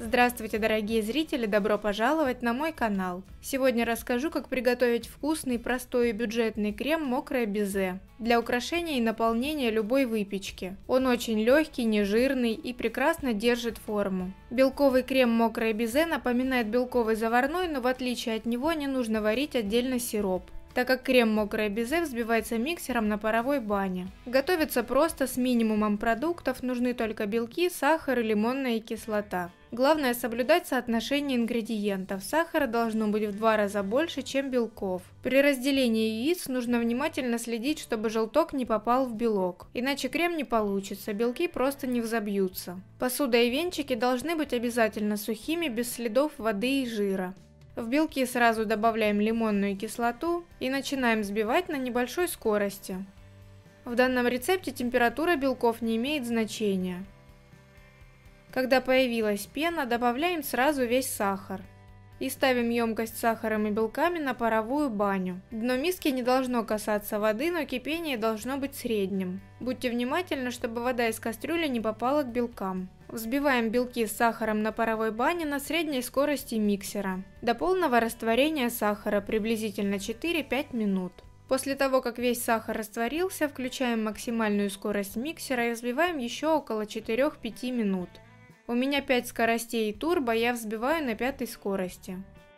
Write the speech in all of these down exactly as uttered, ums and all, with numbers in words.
Здравствуйте, дорогие зрители, добро пожаловать на мой канал. Сегодня расскажу, как приготовить вкусный, простой и бюджетный крем «Мокрое безе» для украшения и наполнения любой выпечки. Он очень легкий, нежирный и прекрасно держит форму. Белковый крем «Мокрое безе» напоминает белковый заварной, но в отличие от него не нужно варить отдельно сироп, так как крем «Мокрое безе» взбивается миксером на паровой бане. Готовится просто, с минимумом продуктов, нужны только белки, сахар и лимонная кислота. Главное соблюдать соотношение ингредиентов. Сахара должно быть в два раза больше, чем белков. При разделении яиц нужно внимательно следить, чтобы желток не попал в белок, иначе крем не получится, белки просто не взобьются. Посуда и венчики должны быть обязательно сухими, без следов воды и жира. В белки сразу добавляем лимонную кислоту и начинаем взбивать на небольшой скорости. В данном рецепте температура белков не имеет значения. Когда появилась пена, добавляем сразу весь сахар и ставим емкость с сахаром и белками на паровую баню. Дно миски не должно касаться воды, но кипение должно быть средним. Будьте внимательны, чтобы вода из кастрюли не попала к белкам. Взбиваем белки с сахаром на паровой бане на средней скорости миксера до полного растворения сахара, приблизительно четыре-пять минут. После того, как весь сахар растворился, включаем максимальную скорость миксера и взбиваем еще около четырёх-пяти минут. У меня пять скоростей и турбо, я взбиваю на пятой скорости.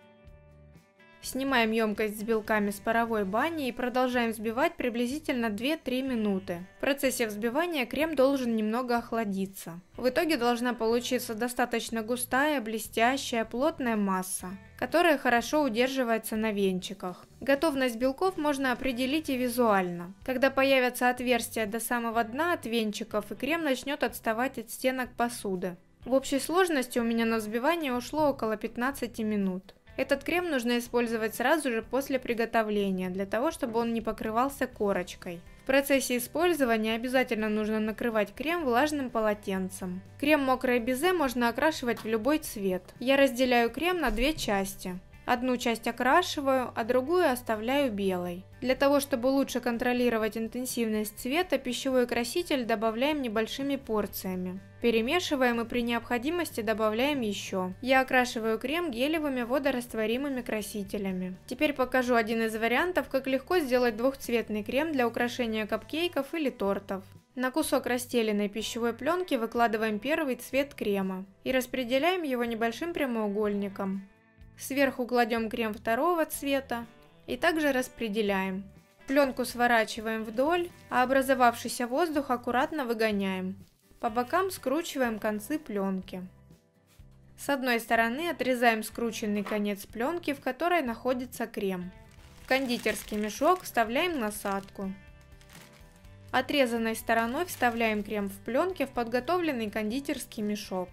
Снимаем емкость с белками с паровой бани и продолжаем взбивать приблизительно две-три минуты. В процессе взбивания крем должен немного охладиться. В итоге должна получиться достаточно густая, блестящая, плотная масса, которая хорошо удерживается на венчиках. Готовность белков можно определить и визуально. Когда появятся отверстия до самого дна от венчиков, и крем начнет отставать от стенок посуды. В общей сложности у меня на взбивание ушло около пятнадцати минут. Этот крем нужно использовать сразу же после приготовления, для того, чтобы он не покрывался корочкой. В процессе использования обязательно нужно накрывать крем влажным полотенцем. Крем «Мокрое безе» можно окрашивать в любой цвет. Я разделяю крем на две части. Одну часть окрашиваю, а другую оставляю белой. Для того, чтобы лучше контролировать интенсивность цвета, пищевой краситель добавляем небольшими порциями. Перемешиваем и при необходимости добавляем еще. Я окрашиваю крем гелевыми водорастворимыми красителями. Теперь покажу один из вариантов, как легко сделать двухцветный крем для украшения капкейков или тортов. На кусок расстеленной пищевой пленки выкладываем первый цвет крема и распределяем его небольшим прямоугольником. Сверху кладем крем второго цвета и также распределяем. Пленку сворачиваем вдоль, а образовавшийся воздух аккуратно выгоняем. По бокам скручиваем концы пленки. С одной стороны отрезаем скрученный конец пленки, в которой находится крем. В кондитерский мешок вставляем насадку. Отрезанной стороной вставляем крем в пленке в подготовленный кондитерский мешок.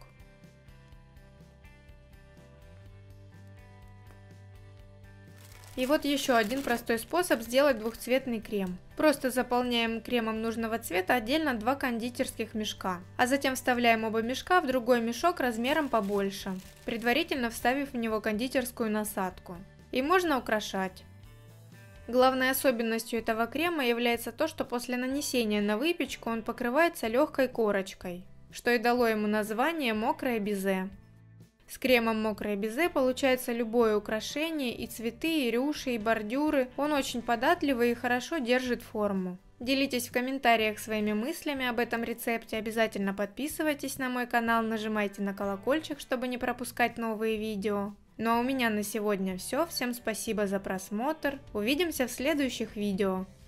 И вот еще один простой способ сделать двухцветный крем. Просто заполняем кремом нужного цвета отдельно два кондитерских мешка, а затем вставляем оба мешка в другой мешок размером побольше, предварительно вставив в него кондитерскую насадку. И можно украшать. Главной особенностью этого крема является то, что после нанесения на выпечку он покрывается легкой корочкой, что и дало ему название «Мокрое безе». С кремом «Мокрое безе» получается любое украшение, и цветы, и рюши, и бордюры. Он очень податливый и хорошо держит форму. Делитесь в комментариях своими мыслями об этом рецепте, обязательно подписывайтесь на мой канал, нажимайте на колокольчик, чтобы не пропускать новые видео. Ну а у меня на сегодня все, всем спасибо за просмотр, увидимся в следующих видео.